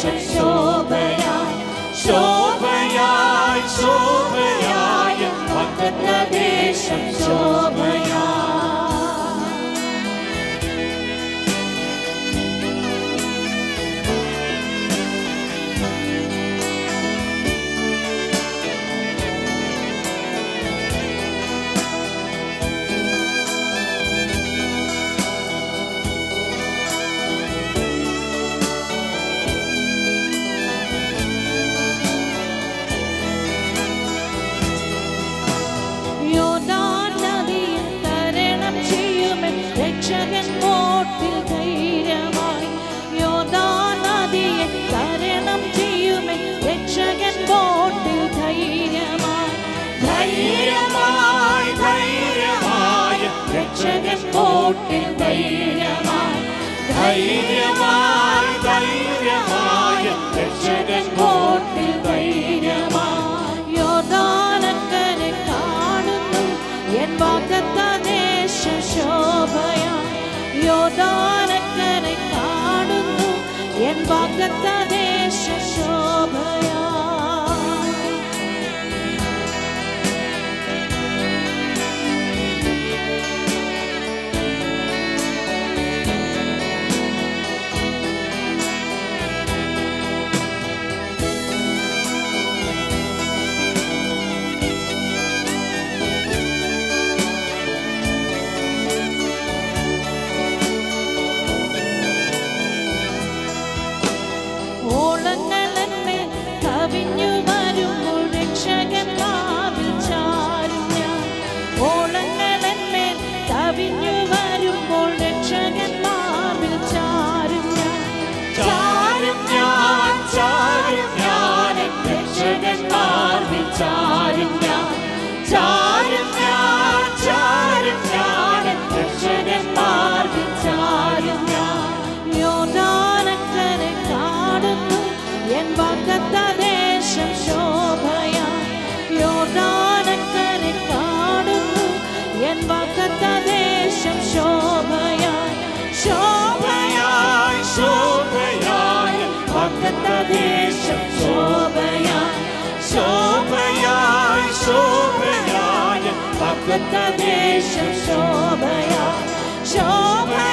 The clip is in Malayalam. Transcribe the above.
ദേശം ശോഭയായി ശോഭയായി ശോഭയായ വാഗ്ദത്ത ദേശം ശോഭയായി യോർദാനക്കരെ കാണുന്നു എൻ വാഗ്ദത്ത ദേശം ശോഭയായി യോർദാനക്കരെ കാണുന്നു എൻ വാഗ്ദത്ത ദേശം ശോഭയായി യോർദാനക്കരെ കാണുന്നു എൻ വാഗ്ദത്ത ദേശം ശോഭയായി യോർദാനക്കരെ കാണുന്നു എൻ വാഗ്ദത്ത ദേശം ശോഭയായി ശോഭയായി ശോഭയായി വാഗ്ദത്ത ദേശം ശോഭയായി ശോഭയായി ശോഭയായി വാഗ്ദത്ത ദേശം ശോഭയായി ശോഭ